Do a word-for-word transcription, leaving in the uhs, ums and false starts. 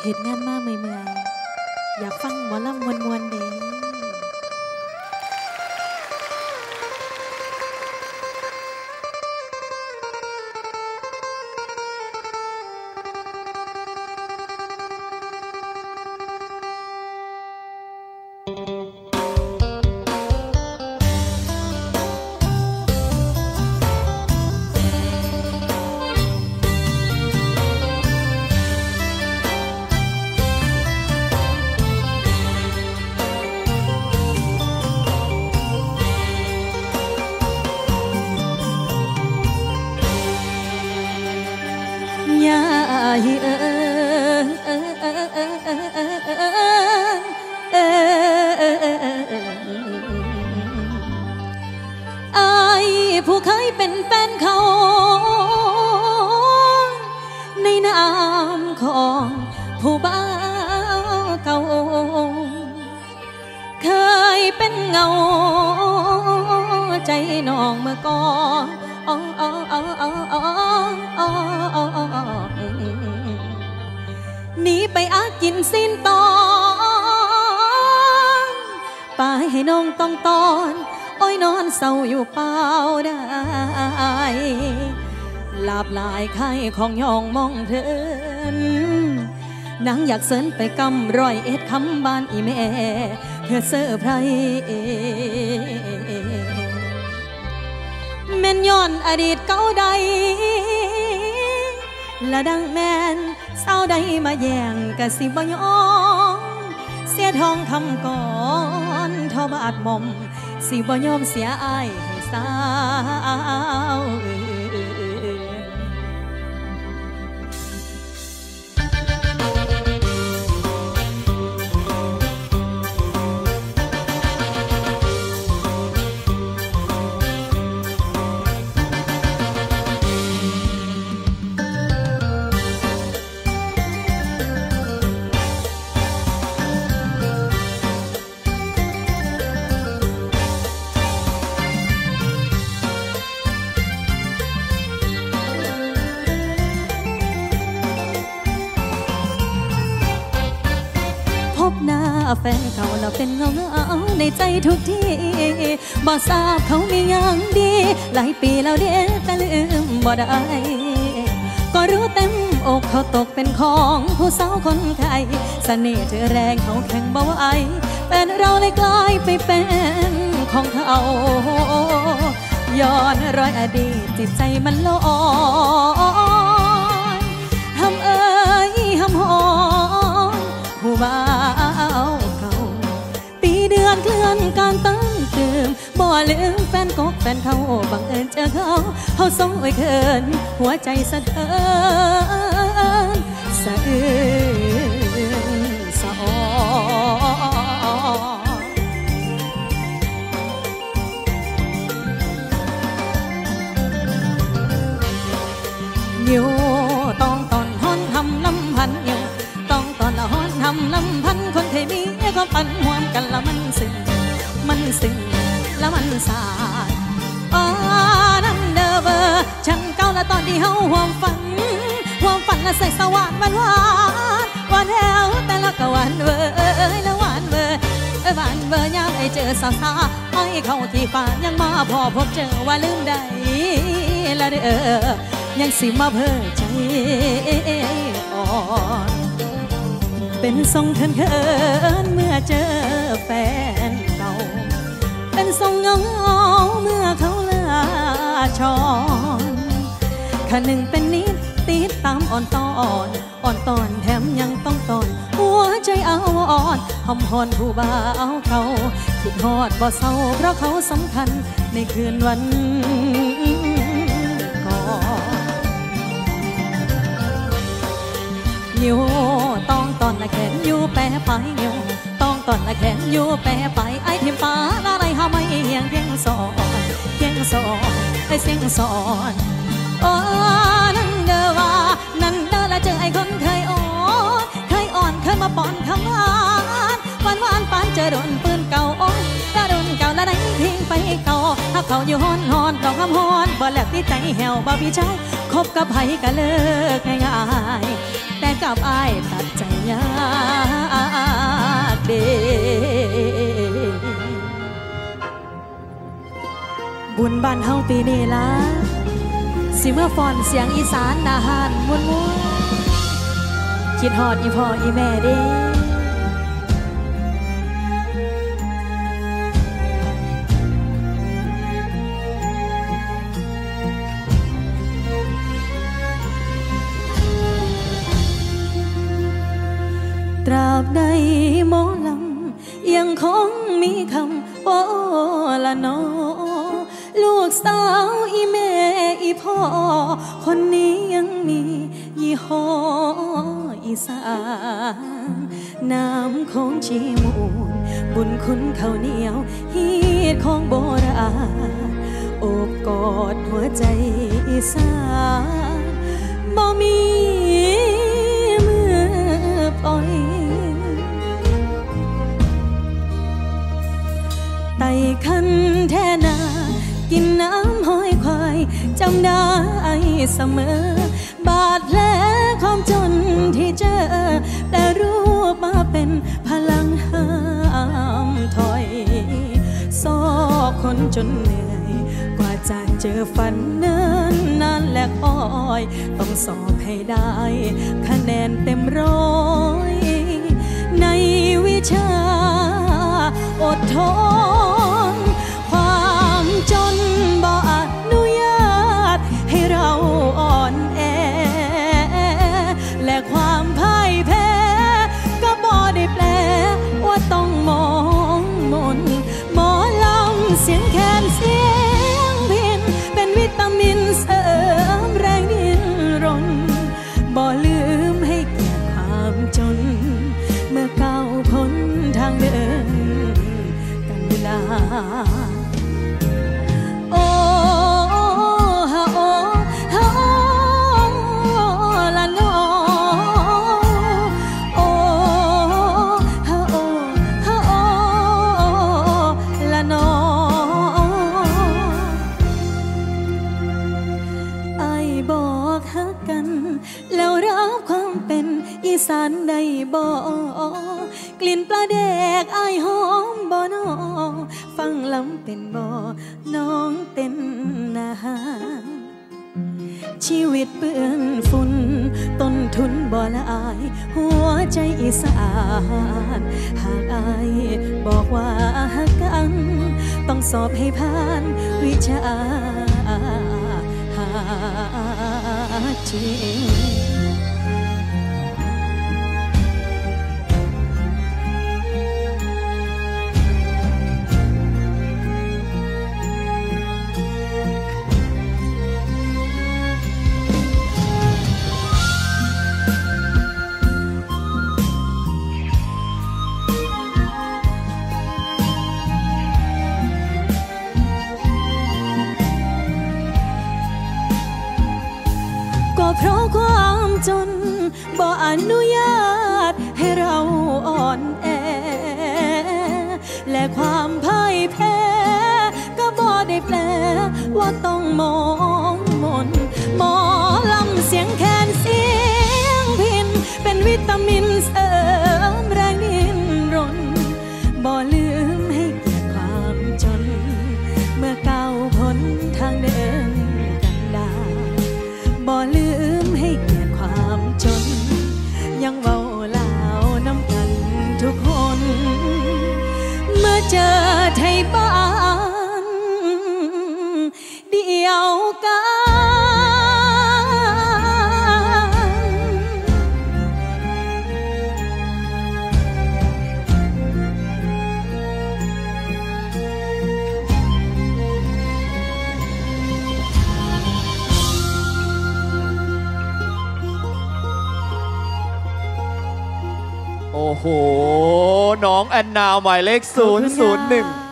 เหตุงานมาเมื่อยๆอยากฟังหมอลำมวนๆเด้ผู้เคยเป็นแฟนเขาในนามของผู้บ้าเก่าเคยเป็นเงาใจน้องเมื่อก่อนหนีไปอากินสิ้นตอนไปให้น้องต้องตอนอ้อยนอนเศร้าอยู่เปล่าได้ลาบลายไข่ของยองมองเพลินนางอยากเสินไปกำร้อยเอ็ดคำบ้านอีแม่เพื่อเสื้อไพรแม่นย้อนอดีตเก่าใดละดังแม่นเศร้าใดมาแย่งกะสิบ่ยอมเสียทองคำก่อนทอบาดหม่อมสิบ่ยอมเสียอายให้สาวแฟนเขาเราเป็นเงาเงาในใจทุกที่บ่ทราบเขามีอย่างดีหลายปีแล้วเด้แต่ลืมบ่ได้ก็รู้เต็มอกเขาตกเป็นของผู้สาวคนไทยเสน่ห์เธอแรงเขาแข่งบ่ไหวแฟนเราเลยกลายไปเป็นของเขาย้อนรอยอดีตจิตใจมันลอยทำเอ่ยทำหอนผู้บ่าวปีเดือนเคลื่อนการตั้งเติมบ่ลืมแฟนกบแฟนเขาบังเอิญเจอเขาเขาส่งไว้เขินหัวใจสะเทือนสะอื้นสะอ่อนอยู่ต้องตอนฮ้อนทำลำพันอยู่ต้องตอนละฮ้อนทำลำพันคนไทยมีก็ปั่นห่วมกันละมันซึ้งมันซึ้งละมันสาดอ๋อนั่นเด้อเบอร์ฉันเก่าละตอนที่เฮาห่วมฝันห่วมฝันละใส่สว่านหวานหวานหวานแถวแต่ละก็หวานเบอร์ละหวานเบอร์เอ้ยหวานเบอร์ยังไอเจอสาวสาวไอ้เข้าที่ฝันยังมาพอพบเจอว่าลืมได้ละเด้อยังสิมาเพ้อใจอ่อนเป็นทรงเขินเขินเมื่อเจอแฟนเก่าเป็นทรงเงาเมื่อเขาลาชอนข้าหนึ่งเป็นนิดติดตามอ่อนตอนอ่อนตอนแถมยังต้องตอนหัวใจเอาอ่อนหอมหอนผู้บ่าวเขาคิดฮอดบ่เศร้าเพราะเขาสำคัญในคืนวันก่อนอยู่ต้องตอนละแขนอยู่แปรไปอยู่ต้องตอนละแขนอยู่แปรไปไอ้ทิมฟ้าละไรหาไม่เฮียงเพียงสอนเพียงสอนไอ้เสียงสอนโอ้นั่นเด้อว่านั่นเด้อละเจอไอ้คนเคยอ่อนเคยอ่อนเคยมาป้อนคำหวานหวานหวานปานเจอโดนปืนเก่าอ่อนถ้าโดนเก่าละได้ทิ้งไปเก่าถ้าเขาอยู่ฮอนฮอนดอกคำฮอนบ่แลบที่ใจแหวบ่พี่ชายคบกับไผก็เลิกง่ายๆแต่กับอ้ายตัดใจยากเดบุญบ้านเฮาปีนี้ละสิเมื่อฟอนเสียงอีสานอาหารม้วนๆคิดฮอดอีพ่ออีแม่เด้ตราบใดหมอลำยังคงมีคำโอละนอลูกสาวอีแม่อีพ่อคนนี้ยังมียี่ห้ออีสานน้ำของชีมูลบุญคุณข้าวเหนียวฮีดของโบราณโอบกอดหัวใจอีสานบ่มีมือปล่อยไต่คันแท่นากินน้ำห้อยควายจำได้เสมอบาดแผลความจนที่เจอแต่รูปมาเป็นพลังห้ามถอยซอกคนจนเหนื่อยกว่าจะเจอฝันเนิ่นนานและคอยต้องสอบให้ได้คะแนนเต็มร้อยในวิชาอดทนความจนบ่อนุญาตให้เราอ่อนแอและความพ่ายแพ้ก็บ่ได้แปลว่าต้องมองมนหมอลำเสียงแคนเสียงพินเป็นวิตามินเสริมแรงดิ้นรนบ่ลืมให้เกียรติความจนเมื่อก้าวพ้นทางเดินกันดาโอ้ฮะโอ้ฮะโอ้ละนอโอ้ฮะโอ้ฮะโอ้ละนอไอ้บอกฮักกันแล้วรับความเป็นอีสานได้บ่กลิ่นปลาแดกไอหอมบ่นอฟังลำเป็นบ่น้องเต้นนาชีวิตเปื้อนฝุ่นต้นทุนบ่ละอายหัวใจอีสานหากอายบอกว่าฮักกันต้องสอบให้ผ่านวิชาหาจริงเพราะความจนบ่อนุญาตให้เราอ่อนแอและความพ่ายแพ้ก็บ่ได้แปลว่าต้องมองมนหมอลำเสียงแคนเสียงพินเป็นวิตามินเสริมแรงดิ้นรนบ่ลืมให้เกียรติความจนเมื่อก้าวพ้นทางเดินกันดาบ่ลืมให้เกียรติความจนยังเว้าลาวน้ำกันทุกคนเมื่อเจอไทยบ้านเดียวกันโอ้โหน้องแอนนาหมายเลขศูนย์ศูนย์หนึ่ง